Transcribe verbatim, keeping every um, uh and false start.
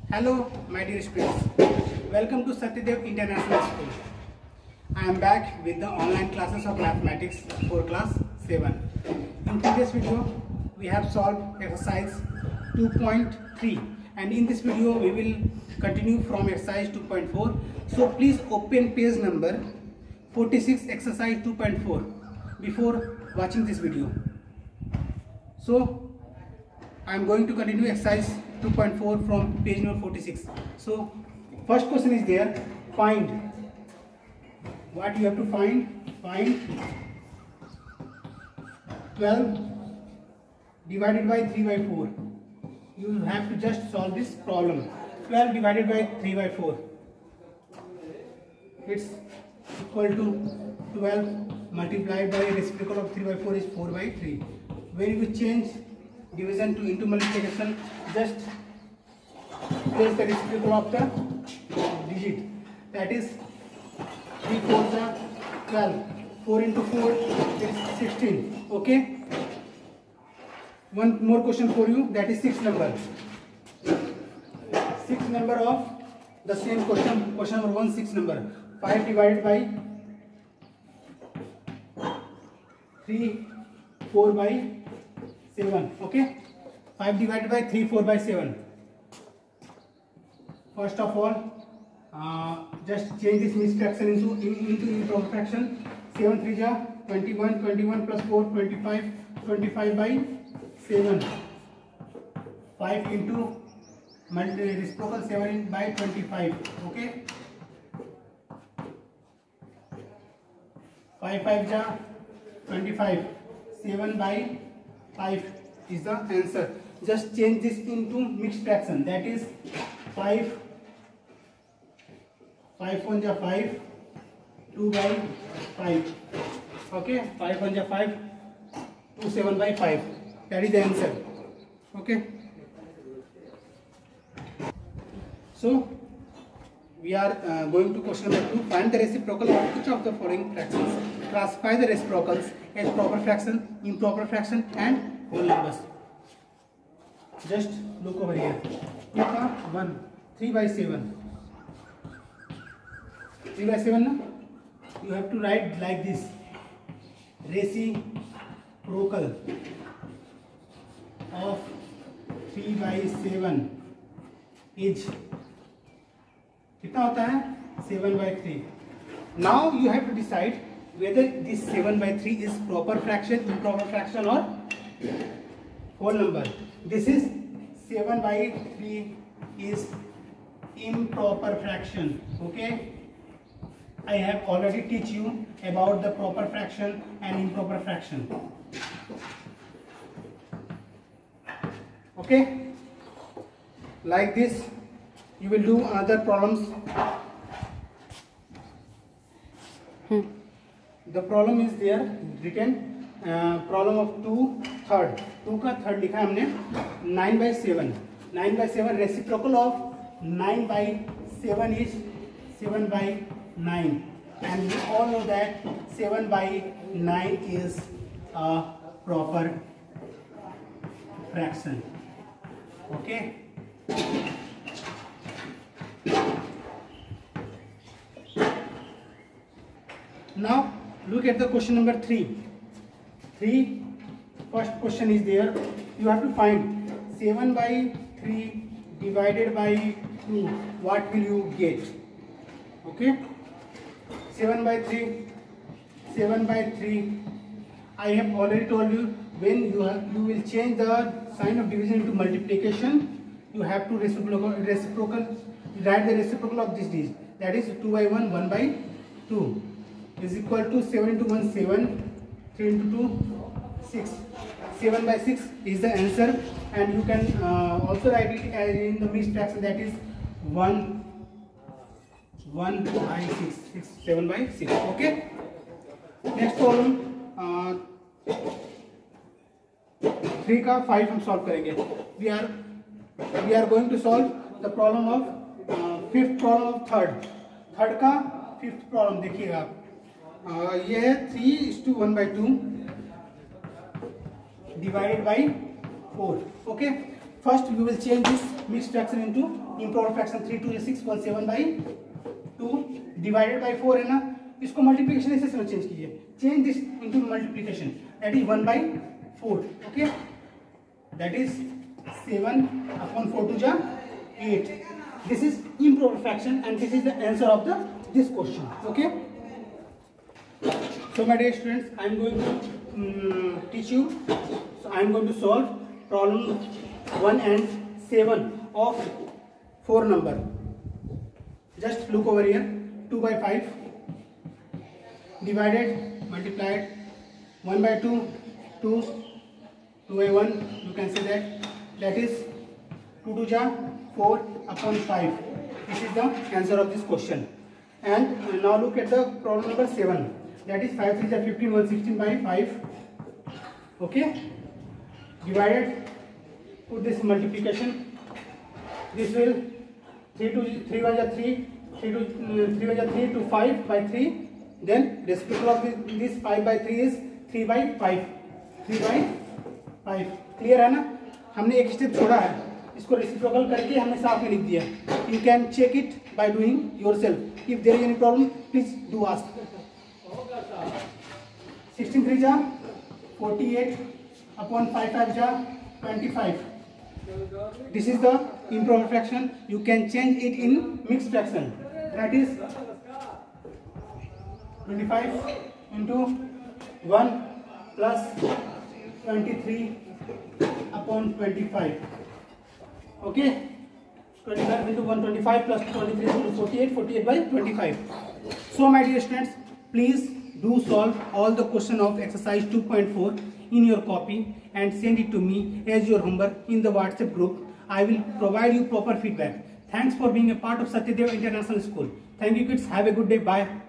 Hello, my dear students. Welcome to Satyadev International School. I am back with the online classes of mathematics for class seven. In previous video, we have solved exercise two point three, and in this video, we will continue from exercise two point four. So please open page number forty-six, exercise two point four, before watching this video. So I am going to continue exercise two point four from page number forty-six. So first question is there, find. What you have to find? Find twelve divided by three by four. You have to just solve this problem. twelve divided by three by four. It's equal to twelve multiplied by reciprocal of three by four is four by three. When you change division to into multiplication, just place the reciprocal of the digit. That is three fours are twelve. four into four is sixteen. Okay. One more question for you. That is six number. Six number of the same question. Question number one. Six number. Five divided by three, four by seven. Okay. Five divided by three, four by seven. First of all, uh, just change this mixed fraction into into improper fraction. seven three ja twenty-one, twenty-one plus four, twenty-five, twenty-five by seven. five into reciprocal seven by twenty-five. Okay. five five ja twenty-five. seven by five is the answer. Just change this into mixed fraction. That is five. five one ja five. two by five. Okay. five one ja five. two seven by five. That is the answer. Okay. So we are uh, going to question number two. Find the reciprocal of each of the following fractions. Classify the reciprocals as proper fraction, improper fraction, and whole numbers. Just look over here. one. three by seven. three by seven, na? You have to write like this. Reciprocal of three by seven is कितना होता है? seven by three. Now you have to decide whether this seven by three is proper fraction, improper fraction, or whole number. This is seven by three is improper fraction. Okay. I have already teach you about the proper fraction and improper fraction. Okay. Like this, you will do other problems. Hmm. The problem is there written. Uh, problem of two third. two का third लिखा है हमने. nine by seven. nine by seven reciprocal of nine by seven is seven by nine, and we all know that seven by nine is a proper fraction. Okay. Now look at the question number three. three. First question is there. You have to find seven by three divided by two. What will you get? Okay. seven by three. seven by three. I have already told you, when you have, you will change the sign of division into multiplication, you have to reciprocal, reciprocal write the reciprocal of this digit. That is two by one, one by two is equal to seven into one, seven, three into two, six. seven by six is the answer, and you can uh, also write it as in the mixed fraction, that is one, one by six, six, seven by six. Okay. Next problem, uh, three का five हम solve करेंगे. We are we are going to solve the problem of uh, fifth problem of third. Third का fifth problem देखिएगा आप. Uh, ये है three is to one by two divided by four. Okay. first you will change this mixed fraction into improper fraction. three to six one seven by two divided by four है ना, इसको multiplication ऐसे से change कीजिए. Change this into multiplication, that is one by four. Okay, that is seven upon four two जा eight. This is improper fraction and this is the answer of the this question. Okay, so my dear students, I am going to um, teach you. So I am going to solve problem one and seven of four number. Just look over here. two by five divided, multiplied, one by two, two, two by one, you can say that, that is two to ja four upon five. This is the answer of this question. And now look at the problem number seven, that is five three ja fifteen, one sixteen by five. Okay, divided, put this multiplication, this will three to three one ja three, three to uh, three one ja three to five by three. Then reciprocal of this, this five by three is three by five. three by five. Clear है ना? हमने एक step छोड़ा है, इसको reciprocal करके हमने साथ में लिख दिया. You can check it by doing yourself. If there is any problem please do ask. Sixteen three जा forty eight upon five five जा twenty five. This is the improper fraction. You can change it in mixed fraction. That is twenty-five into one plus twenty-three upon twenty-five. Okay, twenty-five into one, twenty-five plus twenty-three into forty-eight, forty-eight by twenty-five. So my dear students, please do solve all the question of exercise two point four in your copy and send it to me as your homework in the WhatsApp group. I will provide you proper feedback. Thanks for being a part of Satyadeva International School. Thank you kids. Have a good day. Bye.